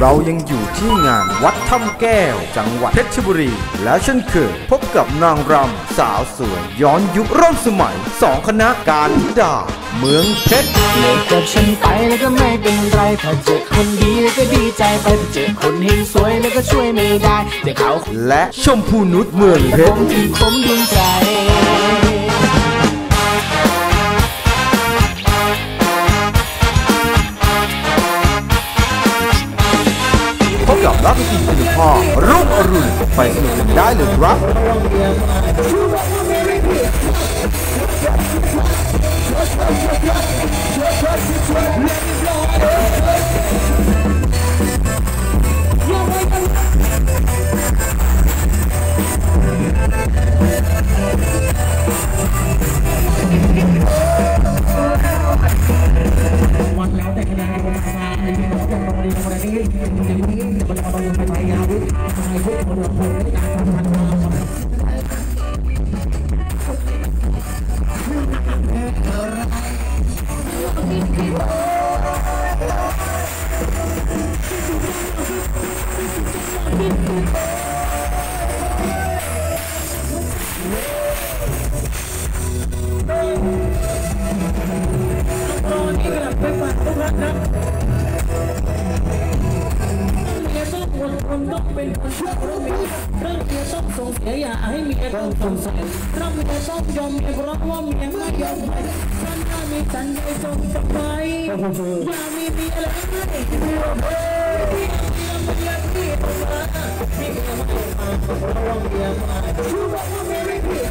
เรายังอยู่ที่งานวัดถ้ำแก้วจังหวัดเพชรบุรีและเช่นเคยพบกับนางรำสาวสวยย้อนยุคร่วมสมัย2คณะการธิดาเมืองเพชรเลิกกับฉันไปแล้วก็ไม่เป็นไรถ้าเจอคนดีก็ดีใจไปถ้าเจอคนเฮงสวยแล้วก็ช่วยไม่ได้แต่เขาและชมพูนุชเมืองเพชรคมดวงใจพบกับรักอีกหนึ่งพ่อรุ่งอรุณไปสนุกกันได้เลยครับวันแล้วแต่คะแนนคนมาในที่เราจะลงดีคนนี้อย่างนี้มันจะมาลงไปไหนยาวทำไมพวกคนเราคนไม่ต่างกันมาต้องเป็นคนชั่วเรื่องเมียต้องส่งเสียอย่าให้เมียต้องสงสัยเราเมียต้องยอมเมียเพราะว่าเมียไม่ยอมไปฉันถ้ามีฉันใจจงจะไปอย่ามีเมียแล้วไม่เมียไม่ยังที่ตัวเมียไม่มาเพราะว่าเมียมาชั่วว่าเมียไม่ผิด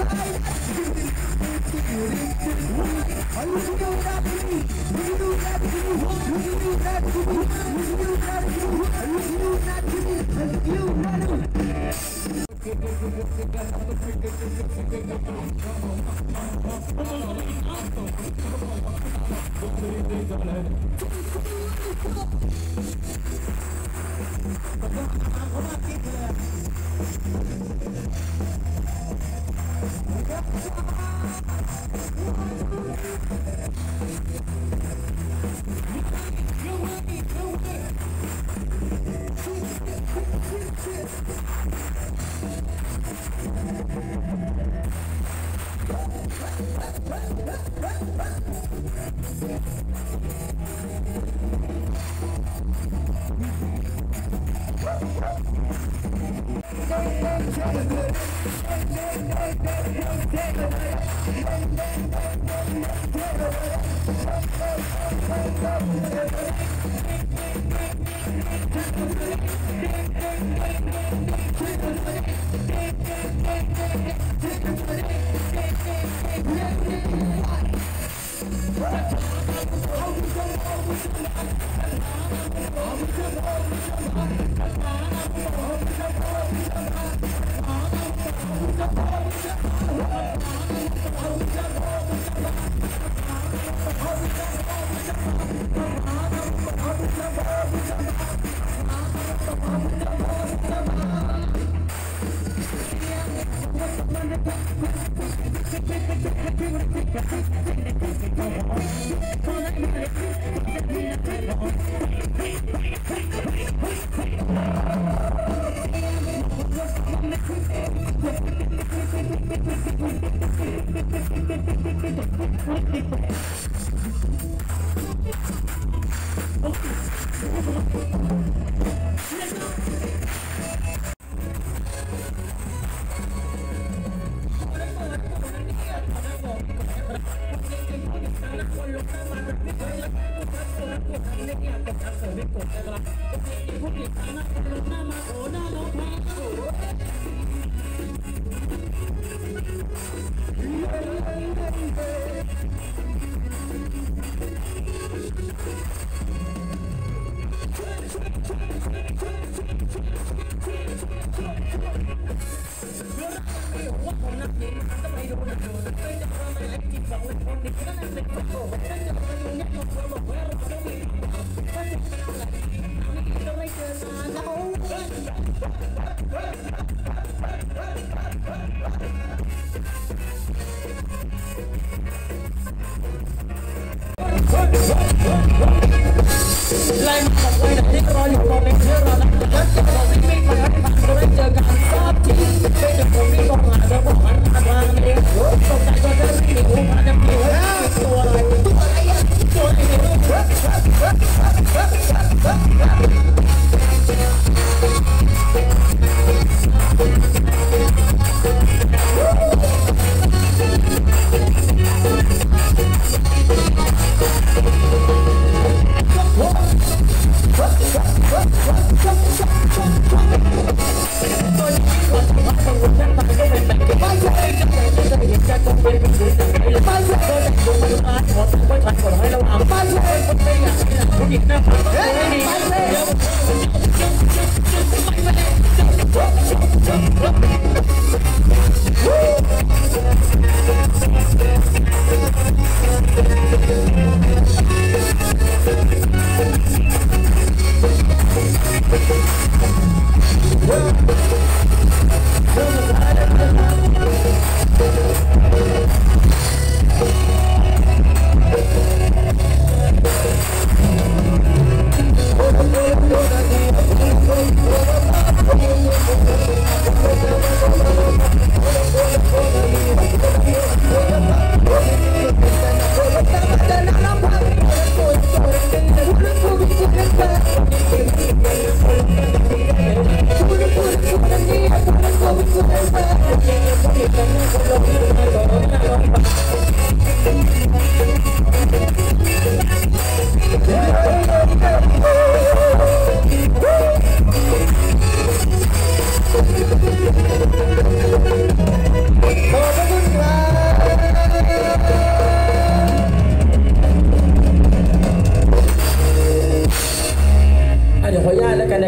ไล่มาบอกเลยที่รออยู่รอเป็นเชื่อรอแล้วแล้วจะรอวิ่งวิ่งไปให้ผ่านก็ได้เจอกันซอบทีไม่จะผมวิ่งลงมาเดี๋ยวบอกมันผ่านมาเองตกใจก็จะวิ่งหนีหัวมันจะมีไว้ตัวอะไรตัวอะไรตัวอะไร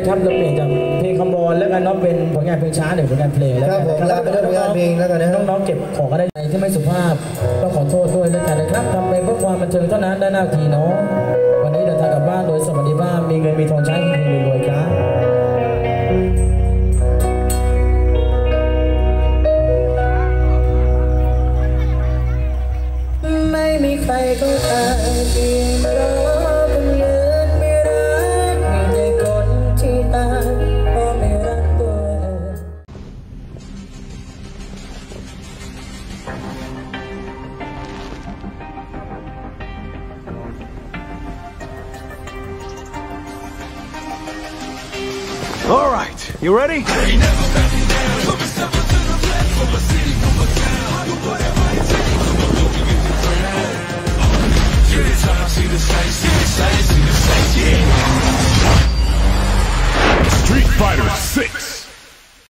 ครับเราเปลี่ยนจากเพลงคำบอลแล้วกันน้องเป็นผลงานเพลงช้าหรือผลงานเพลงแล้วกันครับเป็นผลงานเพลงแล้วกันนะน้องๆเก็บของก็ได้ที่ไม่สุภาพต้องขอโทษด้วยแล้วกันนะครับทำไปเพื่อความบันเทิงเท่านั้นได้หน้าที่เนาะวันนี้เดินทางกลับบ้านโดยสวัสดิภาพมีเงินมีทองใช้เฮงๆรวยๆครับไม่มีใครก็ตายเพียงรอคนเลือนไม่รักมีใจคนที่ตายเพราะไม่รักตัวเอง All right, you ready?